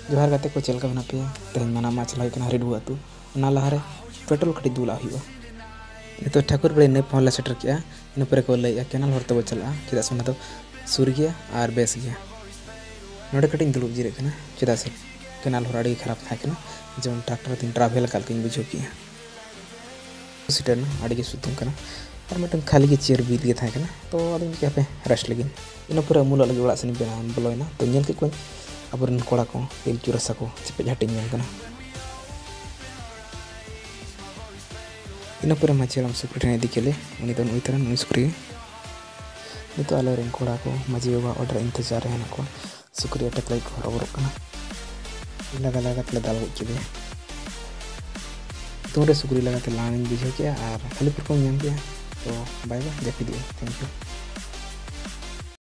जोहार गाते को चलका बना पे तेहन मना मा चला हुई हरिडुआ अतु लहारे पेट्रोल कटी दुला हुआ तो ठाकुर बड़े ने फोन सेटर किया इन पर को लैया केनाल हरते बो चला चेदा से तो सुर गया और बेस गया नोड़े कटी दुड़ुब जीरे कना चेदा से केनाल हर अड़ी खराब था जो ट्रैक्टर तीन ट्रावेल काल के बुझो किया सीटर ना अड़ी सुतुम कना और मिटन खाली के चेयर बीत गया था तो अदम के पे रेस्ट लगी इन पर मूल लगे ओड़ा से बोलोना तो नेल के कोई अब कोड़ा को पिलचू रसा को चेपे हटिंग इन पर माझी सुक्री ठेन इदी केले उनी तो नुई तरह नुई सुक्री नितो आले कोड़ा को माझी बाबा ऑर्डर इंतजार है को सुक्री अटक लाई को हरबर लगा लगा तले दाल गो के तो सुक्री लगा लाइन बुझे के और खाली पर को तो बाय बाय जपी दिए थैंक यू।